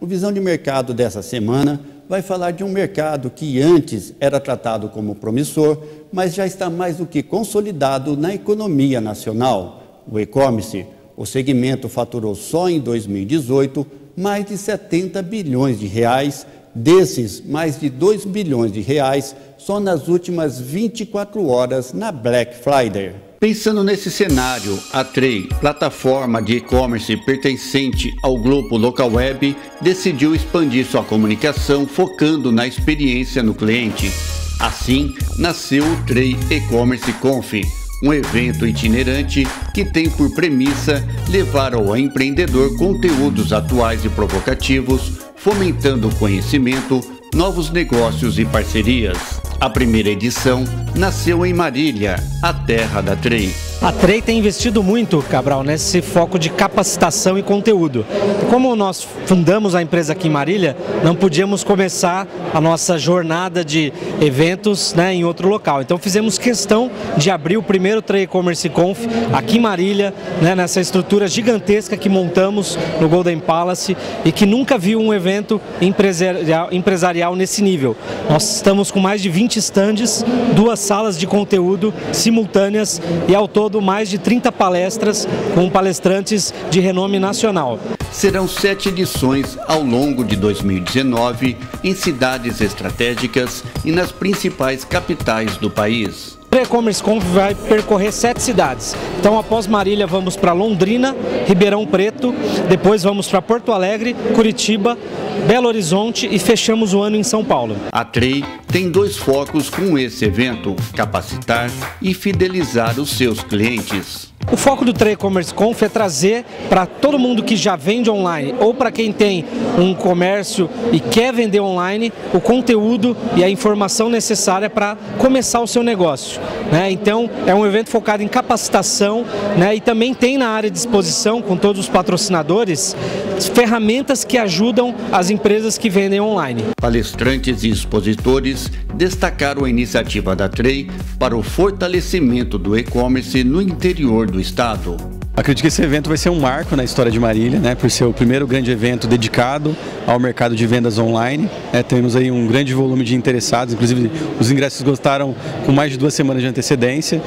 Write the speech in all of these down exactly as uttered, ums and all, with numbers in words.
O Visão de Mercado dessa semana vai falar de um mercado que antes era tratado como promissor, mas já está mais do que consolidado na economia nacional, o e-commerce. O segmento faturou só em dois mil e dezoito mais de setenta bilhões de reais, desses mais de dois bilhões de reais só nas últimas vinte e quatro horas na Black Friday. Pensando nesse cenário, a Tray, plataforma de e-commerce pertencente ao grupo Localweb, decidiu expandir sua comunicação focando na experiência no cliente. Assim, nasceu o Tray E-Commerce Conf, um evento itinerante que tem por premissa levar ao empreendedor conteúdos atuais e provocativos, fomentando o conhecimento, novos negócios e parcerias. A primeira edição nasceu em Marília, a terra da Tray. A Tray tem investido muito, Cabral, nesse foco de capacitação e conteúdo. Como nós fundamos a empresa aqui em Marília, não podíamos começar a nossa jornada de eventos, né, em outro local. Então fizemos questão de abrir o primeiro Tray E-Commerce Conf aqui em Marília, né, nessa estrutura gigantesca que montamos no Golden Palace e que nunca viu um evento empresarial, empresarial nesse nível. Nós estamos com mais de vinte estandes, duas salas de conteúdo simultâneas e ao todo mais de trinta palestras com palestrantes de renome nacional. Serão sete edições ao longo de dois mil e dezenove em cidades estratégicas e nas principais capitais do país. O E-Commerce Conf vai percorrer sete cidades. Então, após Marília, vamos para Londrina, Ribeirão Preto, depois vamos para Porto Alegre, Curitiba, Belo Horizonte e fechamos o ano em São Paulo. A Tray tem dois focos com esse evento: capacitar e fidelizar os seus clientes. O foco do Tray E-Commerce Conf é trazer para todo mundo que já vende online ou para quem tem um comércio e quer vender online o conteúdo e a informação necessária para começar o seu negócio, né? Então é um evento focado em capacitação, né? E também tem na área de exposição, com todos os patrocinadores, ferramentas que ajudam as empresas que vendem online. Palestrantes e expositores destacaram a iniciativa da Tray para o fortalecimento do e-commerce no interior do estado. Acredito que esse evento vai ser um marco na história de Marília, né, por ser o primeiro grande evento dedicado ao mercado de vendas online. É, temos aí um grande volume de interessados, inclusive os ingressos gostaram com mais de duas semanas de antecedência.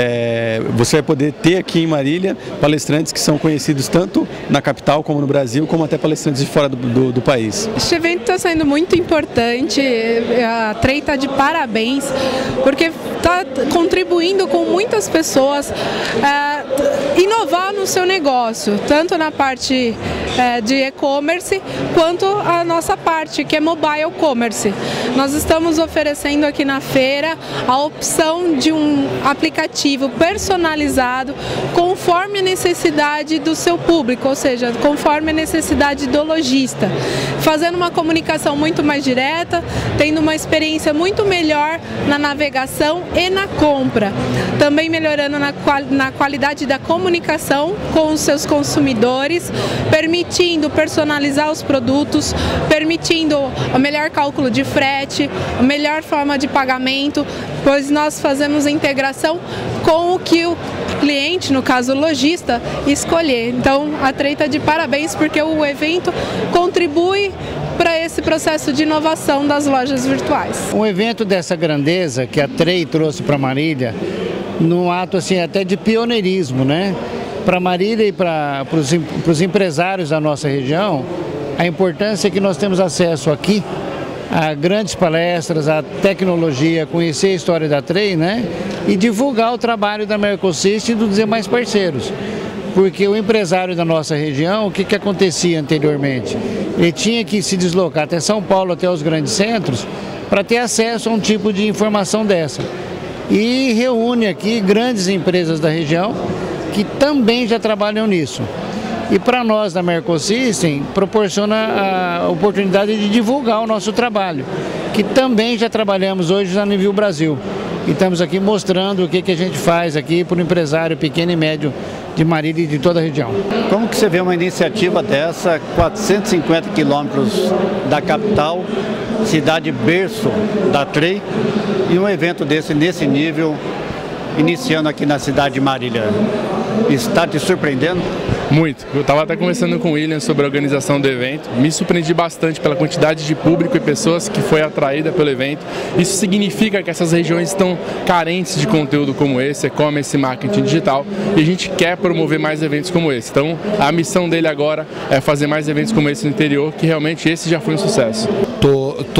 É, você vai poder ter aqui em Marília palestrantes que são conhecidos tanto na capital como no Brasil, como até palestrantes de fora do, do, do país. Este evento está sendo muito importante, a Tray está de parabéns, porque está contribuindo com muitas pessoas é, inovar no seu negócio, tanto na parte é, de e-commerce quanto a nossa parte, que é mobile commerce. Nós estamos oferecendo aqui na feira a opção de um aplicativo personalizado conforme a necessidade do seu público, ou seja, conforme a necessidade do lojista, fazendo uma comunicação muito mais direta, tendo uma experiência muito melhor na navegação e na compra, também melhorando na, qual, na qualidade da comunicação com os seus consumidores, permitindo personalizar os produtos, permitindo o melhor cálculo de frete, a melhor forma de pagamento, pois nós fazemos a integração com o que o cliente, no caso o lojista, escolher. Então a Tray está de parabéns porque o evento contribui para esse processo de inovação das lojas virtuais. Um evento dessa grandeza que a Tray trouxe para Marília, num ato assim até de pioneirismo, né? Para Marília e para os empresários da nossa região, a importância é que nós temos acesso aqui a grandes palestras, a tecnologia, conhecer a história da Tray, né? E divulgar o trabalho da Mercosystem e dos demais parceiros. Porque o empresário da nossa região, o que, que acontecia anteriormente? Ele tinha que se deslocar até São Paulo, até os grandes centros, para ter acesso a um tipo de informação dessa. E reúne aqui grandes empresas da região que também já trabalham nisso. E para nós da Mercosystem proporciona a oportunidade de divulgar o nosso trabalho, que também já trabalhamos hoje a nível Brasil. E estamos aqui mostrando o que, que a gente faz aqui para o empresário pequeno e médio de Marília e de toda a região. Como que você vê uma iniciativa dessa, quatrocentos e cinquenta quilômetros da capital, cidade berço da Tray, e um evento desse nesse nível, iniciando aqui na cidade de Marília? Está te surpreendendo? Muito. Eu estava até conversando com o William sobre a organização do evento. Me surpreendi bastante pela quantidade de público e pessoas que foi atraída pelo evento. Isso significa que essas regiões estão carentes de conteúdo como esse, e-commerce e marketing digital, e a gente quer promover mais eventos como esse. Então, a missão dele agora é fazer mais eventos como esse no interior, que realmente esse já foi um sucesso. Tô, tô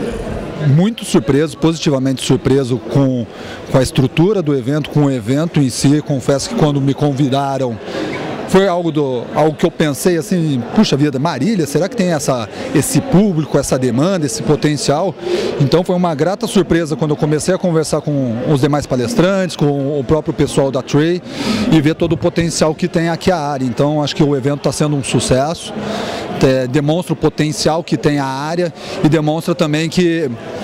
muito surpreso, positivamente surpreso com, com a estrutura do evento, com o evento em si. Confesso que quando me convidaram, foi algo, do, algo que eu pensei assim, puxa vida, Marília, será que tem essa, esse público, essa demanda, esse potencial? Então foi uma grata surpresa quando eu comecei a conversar com os demais palestrantes, com o próprio pessoal da Tray, e ver todo o potencial que tem aqui a área. Então acho que o evento está sendo um sucesso, é, demonstra o potencial que tem a área e demonstra também que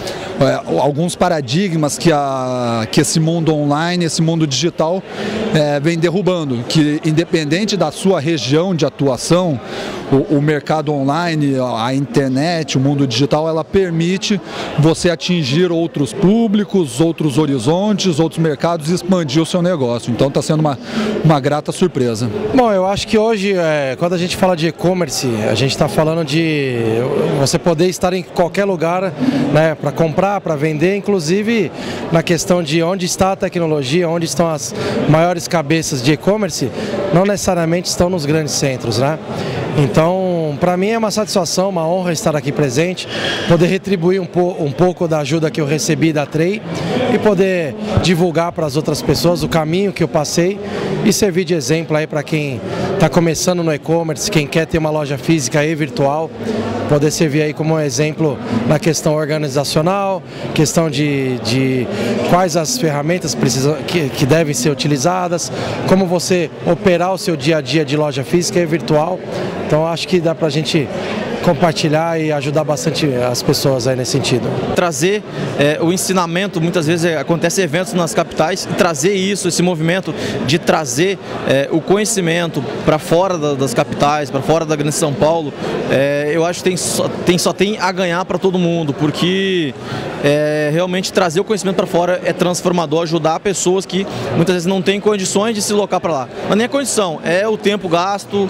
É, alguns paradigmas que, a, que esse mundo online, esse mundo digital é, vem derrubando, que independente da sua região de atuação, o, o mercado online, a internet, o mundo digital, ela permite você atingir outros públicos, outros horizontes, outros mercados e expandir o seu negócio. Então está sendo uma, uma grata surpresa. Bom, eu acho que hoje, é, quando a gente fala de e-commerce, a gente está falando de você poder estar em qualquer lugar, né, para comprar, para vender, inclusive na questão de onde está a tecnologia, onde estão as maiores cabeças de e-commerce, não necessariamente estão nos grandes centros, né? Então, para mim é uma satisfação, uma honra estar aqui presente, poder retribuir um, po um pouco da ajuda que eu recebi da Tray e poder divulgar para as outras pessoas o caminho que eu passei e servir de exemplo aí para quem está começando no e-commerce, quem quer ter uma loja física e virtual, poder servir aí como um exemplo na questão organizacional, questão de, de quais as ferramentas precisam, que, que devem ser utilizadas, como você operar o seu dia a dia de loja física e virtual. Então acho que dá para a gente compartilhar e ajudar bastante as pessoas aí nesse sentido. Trazer é, o ensinamento, muitas vezes é, acontecem eventos nas capitais, e trazer isso, esse movimento de trazer é, o conhecimento para fora da, das capitais, para fora da grande São Paulo, é, eu acho que tem só, tem, só tem a ganhar para todo mundo, porque é, realmente trazer o conhecimento para fora é transformador, ajudar pessoas que muitas vezes não têm condições de se locar para lá. Mas nem a condição, é o tempo gasto,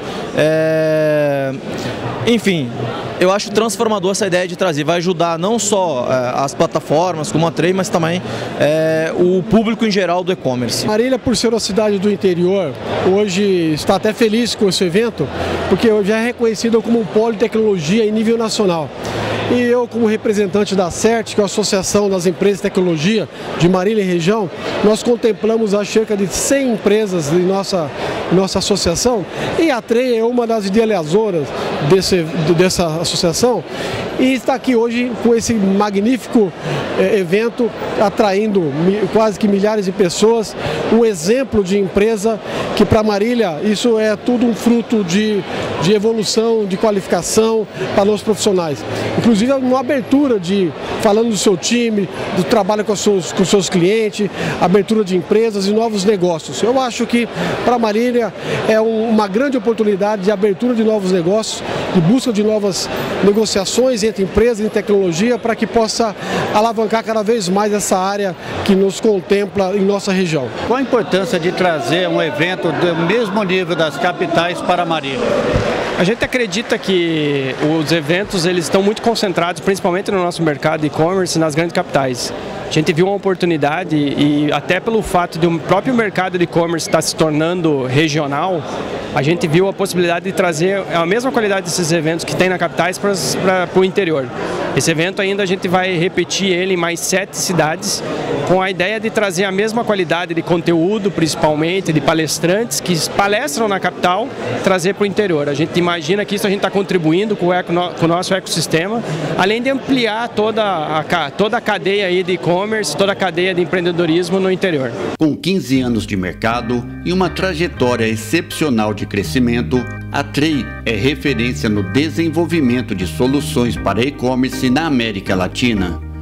é... enfim, eu acho transformador essa ideia de trazer, vai ajudar não só é, as plataformas como a Tray, mas também é, o público em geral do e-commerce. Marília, por ser uma cidade do interior, hoje está até feliz com esse evento, porque hoje é reconhecido como um polo de tecnologia em nível nacional. E eu, como representante da CERT, que é a Associação das Empresas de Tecnologia de Marília e região, nós contemplamos a cerca de cem empresas de nossa, nossa associação, e a Tray é uma das idealizadoras desse, dessa associação, e está aqui hoje com esse magnífico eh, evento, atraindo mi, quase que milhares de pessoas, um exemplo de empresa que para Marília isso é tudo um fruto de, de evolução, de qualificação para os profissionais. Inclusive uma abertura de, falando do seu time, do trabalho com os seus, com os seus clientes, abertura de empresas e novos negócios. Eu acho que para Marília é um, uma grande oportunidade de abertura de novos negócios, de busca de novas negociações entre empresas e tecnologia para que possa alavancar cada vez mais essa área que nos contempla em nossa região. Qual a importância de trazer um evento do mesmo nível das capitais para Marília? A gente acredita que os eventos eles estão muito concentrados, principalmente no nosso mercado e-commerce, nas grandes capitais. A gente viu uma oportunidade e até pelo fato de o próprio mercado de e-commerce estar se tornando regional, a gente viu a possibilidade de trazer a mesma qualidade desses eventos que tem na capitais para o interior. Esse evento ainda a gente vai repetir ele em mais sete cidades, com a ideia de trazer a mesma qualidade de conteúdo, principalmente de palestrantes que palestram na capital, trazer para o interior. A gente imagina que isso a gente está contribuindo com o, eco, com o nosso ecossistema, além de ampliar toda a, toda a cadeia aí de e-commerce, toda a cadeia de empreendedorismo no interior. Com quinze anos de mercado e uma trajetória excepcional de crescimento, a Tray é referência no desenvolvimento de soluções para e-commerce na América Latina.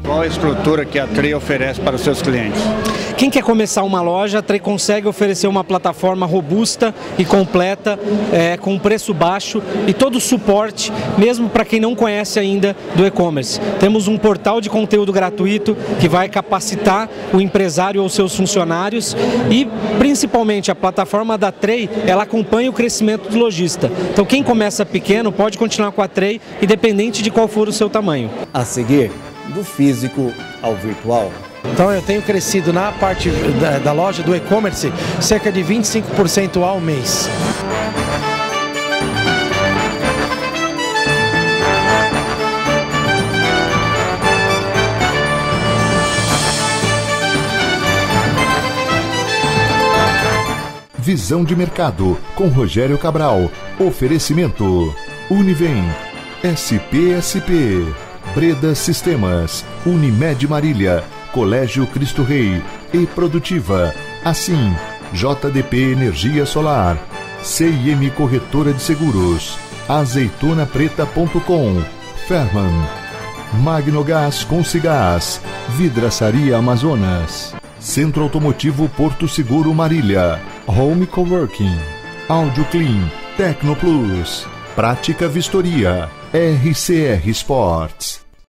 Qual a estrutura que a Trey oferece para os seus clientes? Quem quer começar uma loja, a Trey consegue oferecer uma plataforma robusta e completa, é, com preço baixo e todo o suporte, mesmo para quem não conhece ainda do e-commerce. Temos um portal de conteúdo gratuito que vai capacitar o empresário ou seus funcionários e, principalmente, a plataforma da Trey, ela acompanha o crescimento do lojista. Então, quem começa pequeno pode continuar com a Trey, independente de qual for o seu tamanho. A seguir, do físico ao virtual. Então eu tenho crescido na parte da, da loja do e-commerce cerca de vinte e cinco por cento ao mês. Visão de mercado com Rogério Cabral. Oferecimento Univem, S P S P, Breda Sistemas, Unimed Marília, Colégio Cristo Rei e Produtiva. Assim, J D P Energia Solar, C I M Corretora de Seguros, azeitona preta ponto com, Ferman, Magnogás Concigás, Vidraçaria Amazonas, Centro Automotivo Porto Seguro Marília, Home Coworking, Audio Clean, Tecnoplus, Prática Vistoria, R C R Sports.